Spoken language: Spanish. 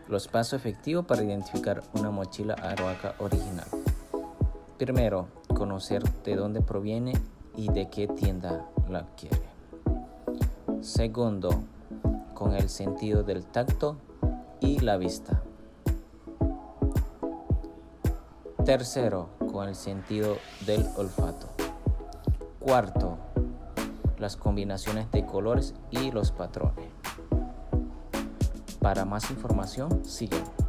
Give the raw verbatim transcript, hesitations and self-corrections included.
Los pasos efectivos para identificar una mochila Aroaca original. Primero, conocer de dónde proviene y de qué tienda la adquiere. Segundo, con el sentido del tacto y la vista. Tercero, con el sentido del olfato. Cuarto, las combinaciones de colores y los patrones. Para más información, síguenos.